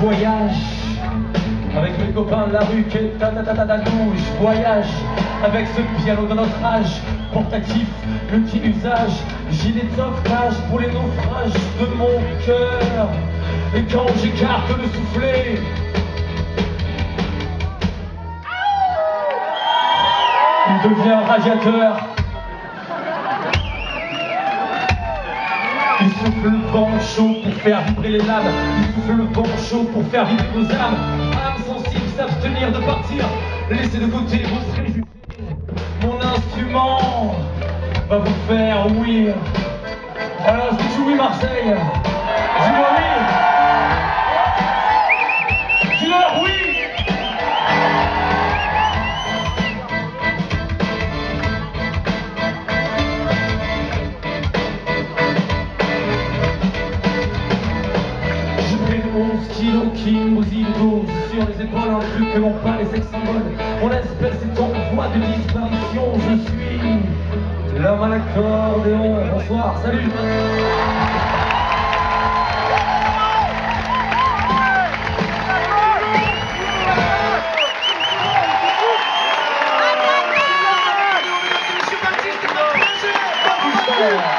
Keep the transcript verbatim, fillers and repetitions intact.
voyage avec mes copains de la rue, que ta ta ta ta ta nous, je voyage avec ce piano de notre âge, portatif, multi-usage, gilet de sauvetage pour les naufrages de mon cœur. Et quand j'écarte le soufflet, il devient un radiateur. Il souffle le vent chaud pour faire vibrer les lames. Il souffle le vent chaud pour faire vibrer nos âmes. Âmes sensibles s'abstenir de partir. Laissez de côté vos préjugés. Mon instrument va vous faire ouïr. Alors est-ce que tu ouïs Marseille? Dis-moi oui. Dis-leur oui. Stylo qui mousille dos sur les épaules, un truc que n'ont pas les sex-symboles. Mon espèce est en voie de disparition. Je suis l'homme à l'accordéon. Bonsoir, salut. Monsieur Baptiste,